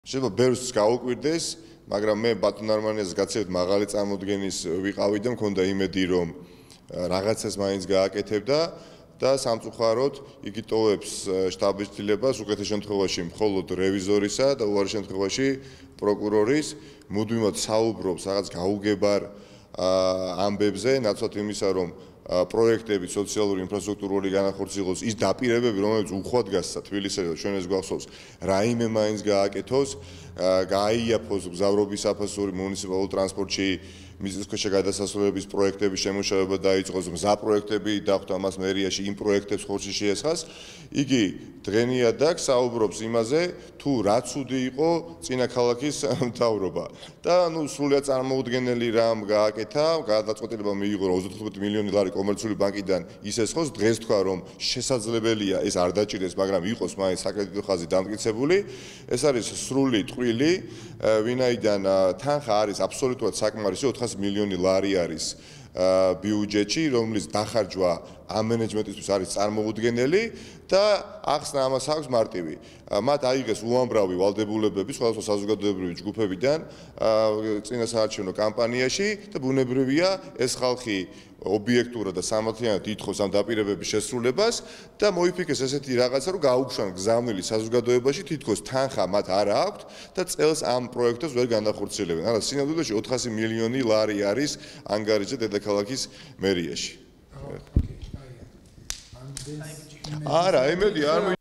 შეიძლება ბევრს გაუკვირდეს, მაგრამ მე ბატონ არმანიას გაცევთ მაღალი წარმოდგენის ვიყავი და მქონდა იმედი, რომ რაღაცას მაინც გააკეთებდა და სამწუხაროდ იგი ტოვებს შტაბის ცვლილებას უკეთეს შემთხვევაში მხოლოდ რევიზორისა და უარი შემთხვევაში პროკურორის მუდმივად საუბრობს რაღაც გაუგებარ ამბებზე, ნაცვლად იმისა, რომ პროექტები სოციალური ინფრასტრუქტურული განახორციელოს ის დაპირებები, რომელიც უხვად გასცა თბილისში, ჩვენ ეს გვახსოვს, რაიმე მაინც გააკეთოს, გააიაფოს მგზავრობის საფასური მუნიციპალურ ტრანსპორტში მიწისქვეშა გადასასვლელების პროექტების შემუშავება დაიწყოს, მზა პროექტები დახვდა მას მერიაში, იმ პროექტებს ხორცში შეესხას, იგი დღენიად საუბრობს იმაზე, თუ რა ცუდი იყო წინა ქალაქის მთავრობა. და სრულიად წარმოუდგენელი რამ გააკეთა, გადაწყვეტილება მიიღო 35 მილიონი ლარი კომერციული ბანკიდან ისესხოს, დღეს თქვა, რომ შესაძლებელია ეს არ დაჭირდეს, მაგრამ იყოს მაინც საკრედიტო ხაზი დამტკიცებული. ეს არის სრული ტყვილი, ვინაიდან თანხა არის აბსოლუტურად საკმარისი 400 მილიონი ლარი არის ბიუჯეტში, რომლის დახარჯვა ამ მენეჯმენტისთვის არის წარმოუდგენელი და ახსნა ამას აქვს მარტივი. მათ აიღეს უამრავი ვალდებულებები სხვადასხვა საზოგადოებრივი ჯგუფებიდან წინასაარჩევნო კამპანიაში და ბუნებრივია ეს ხალხი ობიექტურად და სამართლიანად ითხოვს ამ დაპირებების შესრულებას და მოიფიქრეს ესეთი რაღაცა, რომ გაუგზავნონ გზავნილი საზოგადოებაში, თითქოს თანხა მათ არ აქვთ და წელს ამ პროექტებს ვერ განახორციელებენ. არა, სინამდვილეში 400 მილიონი ლარი არის ანგარიჯზე დედაქალაქის მერიაში. არა, იმედი არ